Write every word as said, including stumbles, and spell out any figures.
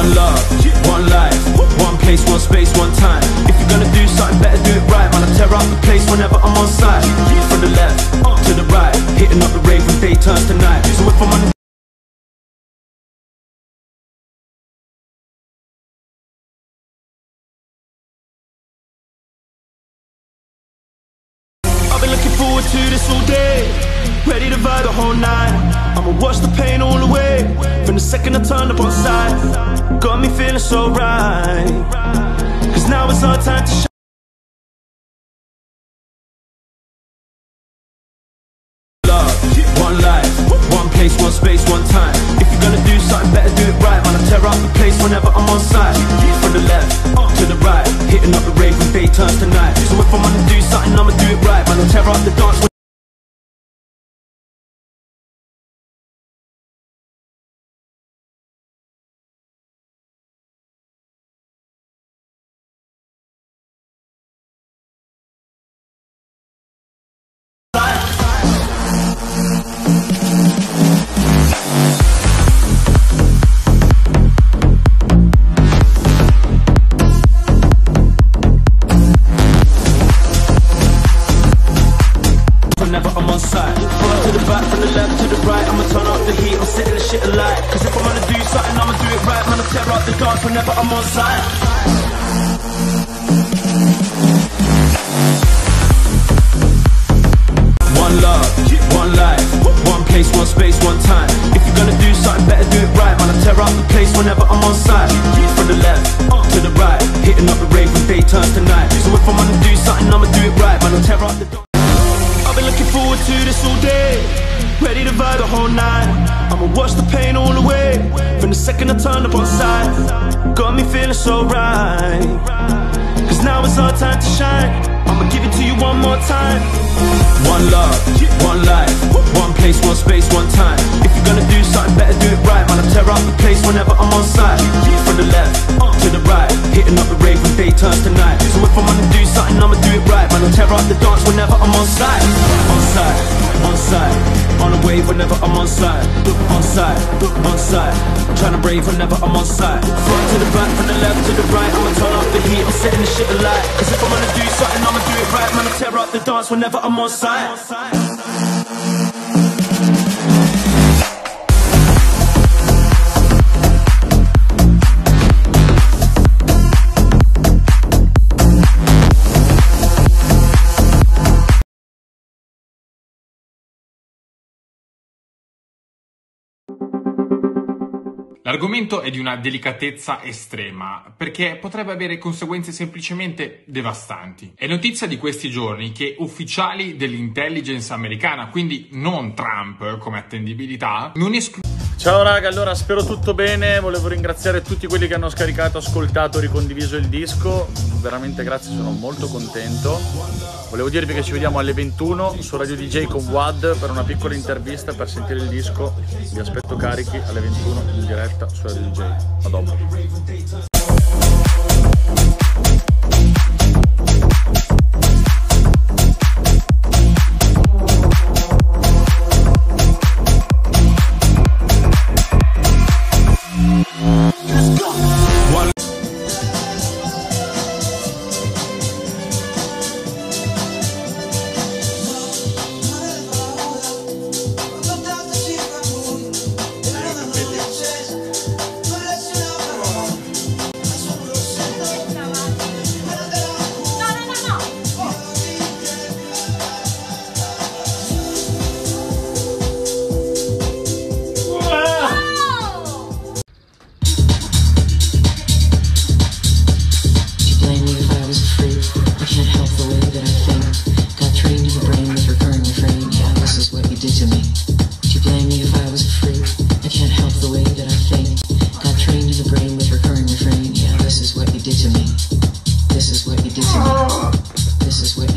One love, one life, one place, one space, one time. If you're gonna do something, better do it right. Man, I tear up the place whenever I'm on site. From the left to the right, hitting up the rave when day turns to night. So if I'm on the I've been looking forward to this all day, ready to vibe the whole night. I'ma watch the pain all the way, from the second I turned up on side. Got me feeling so right, cause now it's our time to shine. Love, one life, one place, one space, one time. If you're gonna do something, better do it right. Man, I tear up the place whenever I'm on site. From the left to the right, hitting up the rave when day turns to night. So if I'm gonna do something, I'ma do it right. Man, I'll tear up the dance. Whenever I'm on site, front to the back, from the left to the right, I'ma turn up the heat, I'm setting the shit alight. Cause if I'm gonna do something, I'ma do it right. Man, I tear up the dance whenever I'm on site. One love, one life, one place, one space, one time. If you're gonna do something, better do it right. Man, I tear up the place whenever I'm on site. From the left to the right, hitting up the rave when day turns to night. So if I'm gonna do something, I'ma do it right. Man, I tear up the dance. I've been looking forward to this all day, ready to vibe the whole night. I'ma watch the pain all the way, from the second I turned up on side. Got me feeling so right, cause now it's our time to shine. I'ma give it to you one more time. One love, one life, one place, one space, one time. If you're gonna do something, better do it right. Man, I tear up the place whenever I'm on site. From the left to the right, hitting up the rave when day turns to night. So if I'm gonna do something, I'ma do it right. Man, I'll tear up the dance whenever I'm on site. On site, on site, on a wave whenever I'm on site. On site, on site, trying to brave whenever I'm on site. Front to the back, from the left to the right, I'ma turn up the heat, I'm setting the shit alight. Cause if I'm gonna do something, I'ma do it right. Man, I'll tear up the dance whenever I'm on site. L'argomento è di una delicatezza estrema, perché potrebbe avere conseguenze semplicemente devastanti. È notizia di questi giorni che ufficiali dell'intelligence americana, quindi non Trump come attendibilità, non escludono... Ciao raga, allora spero tutto bene, volevo ringraziare tutti quelli che hanno scaricato, ascoltato, ricondiviso il disco, veramente grazie, sono molto contento. Volevo dirvi che ci vediamo alle ventuno su Radio D J con Wad per una piccola intervista per sentire il disco. Vi aspetto carichi alle ventuno in diretta su Radio D J. A dopo. Did to me. Would you blame me if I was a freak? I can't help the way